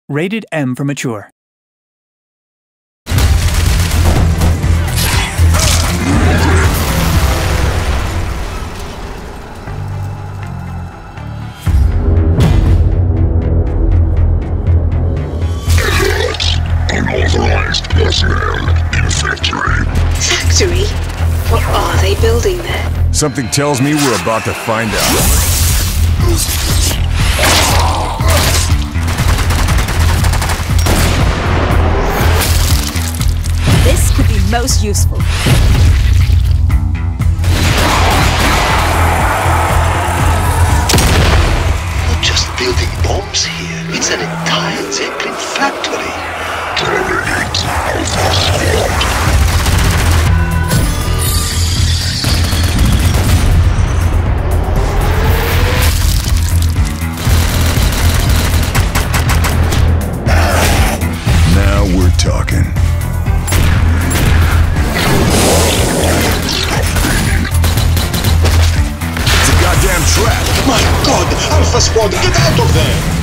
Rated M for mature. Unauthorized personnel in factory. Factory? What are they building there? Something tells me we're about to find out. This could be most useful. Not just building bombs here, it's an entire Zeppelin factory. Terminate Alpha Squad. Now we're talking. It's a goddamn trap! My God! Alpha Squad, get out of there!